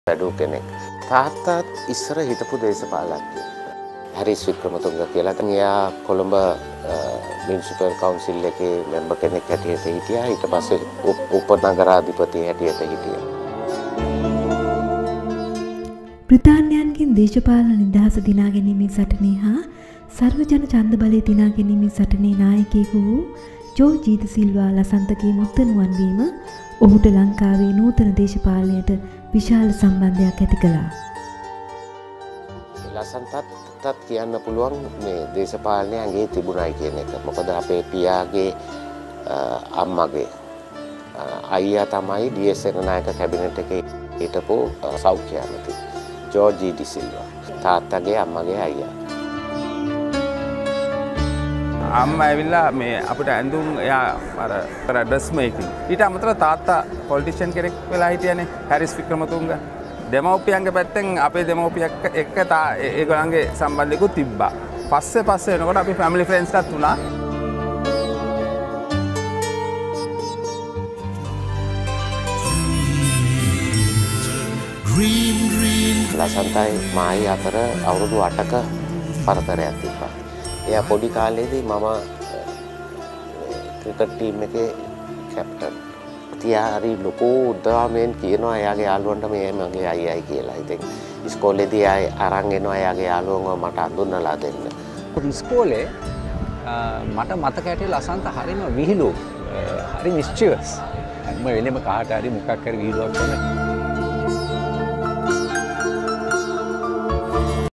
වැඩූ කෙනෙක්. තාත්තත් ඉස්සර හිටපු දේශපාලඥයෙක්. හැරිස් වික්‍රමතුංග කියලා. එයා කොළඹ මියුනිසිපල් කවුන්සිල් එකේ මෙම්බර් කෙනෙක් හැටියට හිටියා. ඊට පස්සේ උපනගරාධිපති හැටියට හිටියා. බ්‍රිතාන්‍යයන්ගෙන් දේශපාලන නිදහස දිනා ගැනීමේ සටනේ හා සර්වජන ඡන්ද බලය දිනා ගැනීමේ සටනේ නායකයෙකු වූ ජෝර්ජ් සිල්වා ලසන්තගේ මුත්තණුවන් වීම ඔහුට ලංකාවේ නූතන දේශපාලනයට විශාල සම්බන්ධයක් ඇති කළා. ලසන්තත් කියන්න පුළුවන් මේ දේශපාලනය ඇඟේ තිබුණයි කියන එක. මොකද අපේ පියාගේ අම්මගේ අයියා තමයි ඩී.එස්. සේනානායක කැබිනට් එකේ හිටපු සෞඛ්‍ය ඇමති ජෝර්ජ් සිල්වා. තාත්තගේ අම්මගේ අයියා. අම්මා ඇවිල්ලා මේ අපිට ඇඳුම් එයා අර ඩ්‍රෙස් මේකින්. ඊට අමතරව තාත්තා පොලිටිෂියන් කෙනෙක් වෙලා හිටියනේ හැරිස් වික්‍රමතුංග. දෙමව්පියන්ගේ පැත්තෙන් අපේ දෙමව්පියක් එක්ක ඒගොල්ලන්ගේ සම්බන්ධයකුත් තිබ්බා. පස්සේ එනකොට අපි ෆැමිලි ෆ්‍රෙන්ඩ්ස්ලාත් වුණා. ලසන්තයි මායි අතර අවුරුදු 8ක පරතරයක් තිබ්බා. එයා පොඩි කාලේදී මම ක්‍රිකට් ටීම් එකේ කැප්ටන්. තියා හරි ලොකු උද්දාමයෙන් කියනවා එයාගේ යාළුවන්ට මේ මගේ අයියයි කියලා. ඉතින් ඉස්කෝලේදී ආයි අරන් එනවා එයාගේ යාළුවන්ව මට අඳුන්වලා දෙන්න. ඉස්කෝලේ මට මතක ඇටි ලසන්ත හරිම විහිළු. හරි මිස්චියස්. හැම වෙලෙම කාට හරි මොකක් හරි විහිළුවක් කරන